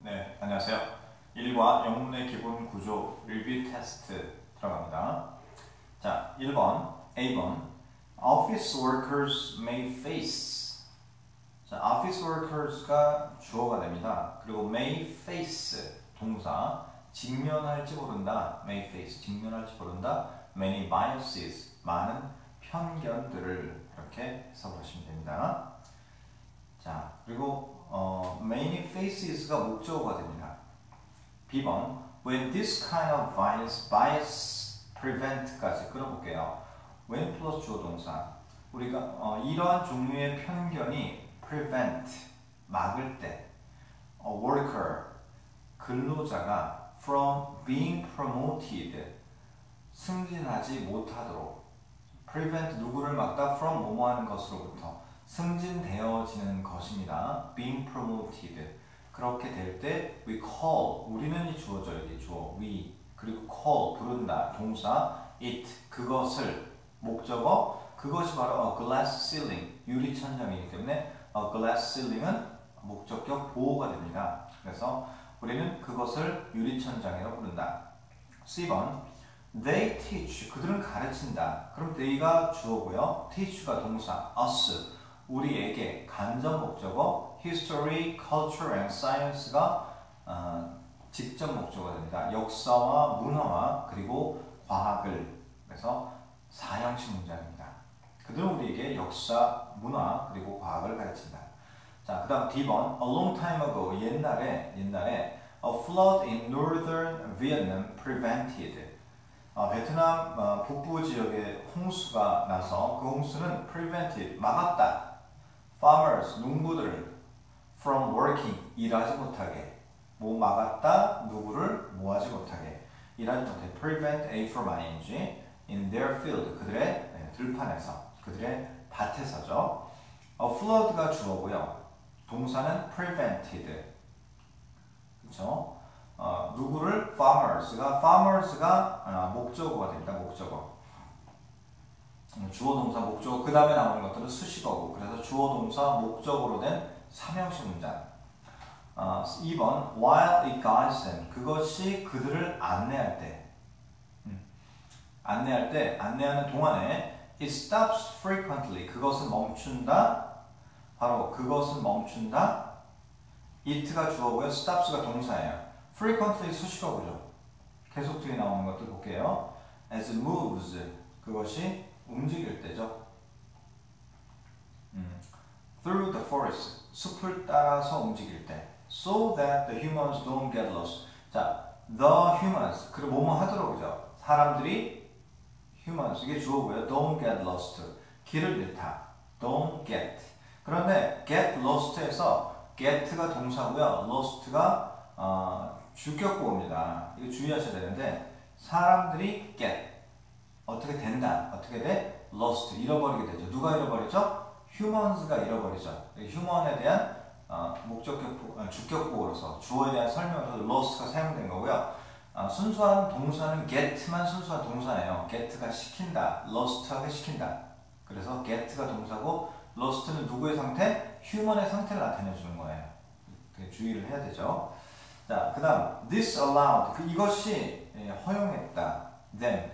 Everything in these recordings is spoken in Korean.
네, 안녕하세요. 1과 영문의 기본 구조 리뷰 테스트 들어갑니다. 자, 1번, A번 Office workers may face. 자, office workers가 주어가 됩니다. 그리고 may face 동사 직면할지 모른다. may face 직면할지 모른다. many biases 많은 편견들을 이렇게 해석하시면 됩니다. 자, 그리고 many faces가 목적어가 됩니다. B번 when this kind of bias prevent까지 끌어볼게요. when 플러스 주어 동사 우리가 이러한 종류의 편견이 prevent 막을 때 a worker 근로자가 from being promoted 승진하지 못하도록 prevent 누구를 막다 from 뭐뭐 하는 것으로부터 승진되어지는 것입니다. being promoted 그렇게 될 때 we call 우리는 이 주어져 여기 주어 we 그리고 call 부른다 동사 it 그것을 목적어 그것이 바로 a glass ceiling 유리 천장이기 때문에 a glass ceiling은 목적격 보호가 됩니다. 그래서 우리는 그것을 유리 천장이라고 부른다. C번 they teach 그들은 가르친다. 그럼 they가 주어고요. teach가 동사 us 우리에게 간접 목적어 history, culture and science가 직접 목적어가 됩니다. 역사와 문화와 그리고 과학을 그래서 사형식 문장입니다. 그들은 우리에게 역사, 문화 그리고 과학을 가르친다. 자, 그 다음 D번 A long time ago 옛날에 a flood in northern Vietnam prevented 베트남 북부 지역에 홍수가 나서 그 홍수는 prevented 막았다. farmers 농부들을 from working 일하지 못하게 뭐 막았다 누구를 뭐 하지 못하게 일하지 못하게 prevent A from ing in their field 그들의 들판에서 그들의 밭에서죠. flood가 주어고요. 동사는 prevented 그렇죠? 누구를 farmers가 목적어가 됩니다. 목적어 주어 동사 목적어 그 다음에 나오는 것들은 수식어고 그래서 주어 동사 목적어로 된 삼형식 문장 2번 while it guides them 그것이 그들을 안내할 때 안내하는 동안에 it stops frequently 그것은 멈춘다 바로 그것은 멈춘다 it가 주어고요 stops가 동사예요 frequently 수식어고요 계속 뒤에 나오는 것들 볼게요 as it moves 그것이 움직일 때죠. Through the forest 숲을 따라서 움직일 때 so that the humans don't get lost 자, the humans 그리고 뭐뭐 하도록이죠. 사람들이 humans 이게 주어고요. don't get lost 길을 잃다 don't get 그런데 get lost에서 get가 동사고요. lost가 주격보호입니다. 이거 주의하셔야 되는데 사람들이 get 어떻게 된다. 어떻게 돼? lost. 잃어버리게 되죠. 누가 잃어버리죠? humans가 잃어버리죠. human에 대한 주격보호로서 주어에 대한 설명으로서 lost가 사용된 거고요. 순수한 동사는 get만 순수한 동사예요. get가 시킨다. lost하게 시킨다. 그래서 get가 동사고 lost는 누구의 상태? human의 상태를 나타내주는 거예요. 되게 주의를 해야 되죠. 자, 그 다음 this allowed. 이것이 허용했다. them.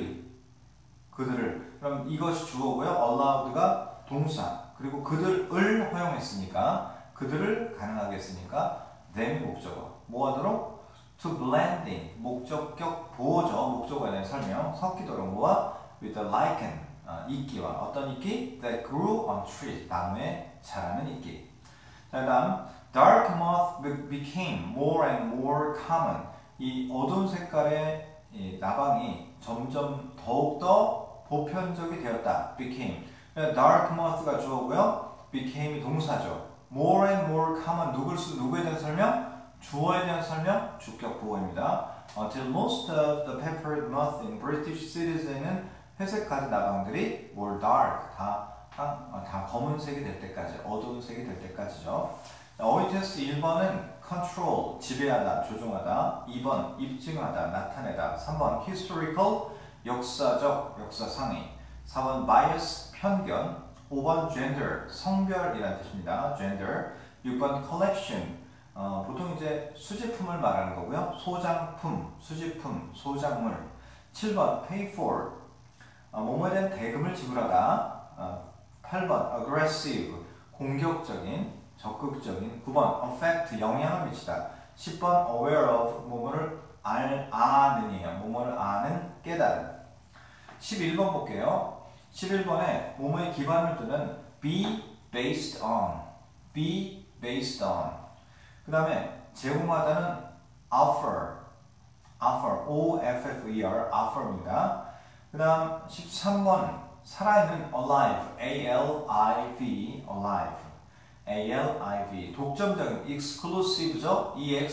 그들을 그럼 이것이 주어고요. allowed가 동사 그리고 그들을 허용했으니까 그들을 가능하게 했으니까 them이 목적어 뭐 하도록? to blend in 목적격 보호죠. 목적어에 대한 설명 섞이도록 뭐와? with the lichen 이끼와 어떤 이끼? that grew on trees 나무에 자라는 이끼 자, 그 다음 dark moth became more and more common 이 어두운 색깔의 이 나방이 점점 더욱더 보편적이 되었다. became. dark moth가 주어고요. became이 동사죠. more and more common 누구에 대한 설명? 주어에 대한 설명? 주격 보호입니다. Until most of the peppered moth in British cities에는 회색 가지 나방들이 were dark. 다 검은색이 될 때까지 어두운 색이 될 때까지죠. 어휘 테스트 1번은 control, 지배하다, 조종하다 2번, 입증하다, 나타내다 3번, historical, 역사적, 역사상의 4번, bias, 편견 5번, gender, 성별이라는 뜻입니다. gender 6번, collection, 보통 이제 수제품을 말하는 거고요. 소장품, 수제품, 소작물. 7번 pay for 뭐뭐에 대한 대금을 지불하다. 8번 aggressive 공격적인, 적극적인. 9번 affect 영향을 미치다. 10번 aware of 뭐뭐를 아는이에요. 뭐뭐를 아는, 깨달은. 11번 볼게요. 11번에 뭐뭐에 기반을 두는 be based on, be based on. 그 다음에 제공하다는 offer, O-F-F-E-R, offer입니다. 그 다음 13번 살아있는 alive, A-L-I-V, alive, A-L-I-V. 독점적인 exclusive죠,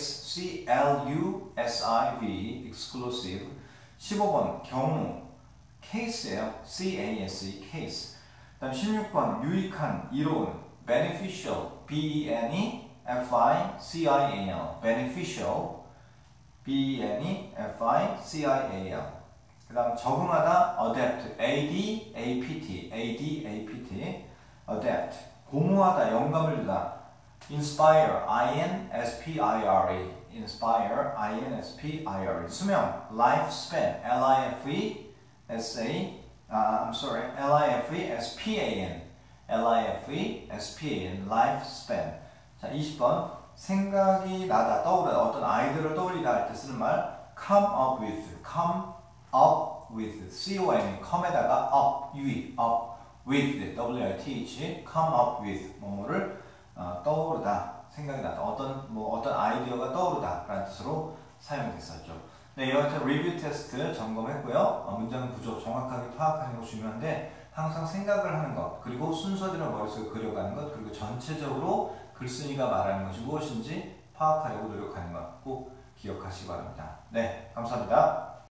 E-X-C-L-U-S-I-V, exclusive. 15번 경우, case예요, C-A-S-E, case. 그 다음 16번 유익한, 이로운, beneficial, B-E-N-E-F-I-C-I-A-L, beneficial, B-E-N-E-F-I-C-I-A-L. 그 다음 적응하다, adapt, A-D-A-P-T, A-D-A-P-T, adapt. 고무하다, 영감을 주다, inspire, I-N-S-P-I-R-E, inspire, I-N-S-P-I-R-E. 수명, lifespan, L-I-F-E-S-A, I'm sorry, L-I-F-E-S-P-A-N, L-I-F-E-S-P-A-N, lifespan. 자, 20번 생각이 나다, 떠오르다, 어떤 아이디어를 떠올리다 할 때 쓰는 말 come up with, C-O-M, come에다가 up, 유익, up, with, W-I-T-H, come up with, 뭐뭐를 떠오르다, 생각이 나다, 어떤 아이디어가 떠오르다 라는 뜻으로 사용이 됐었죠. 네, 이번에 리뷰 테스트 점검했고요. 문장 구조 정확하게 파악하는 거 중요한데 항상 생각을 하는 것, 그리고 순서대로 머릿속에 그려가는 것, 그리고 전체적으로 글쓴이가 말하는 것이 무엇인지 파악하려고 노력하는 것 꼭 기억하시기 바랍니다. 네, 감사합니다.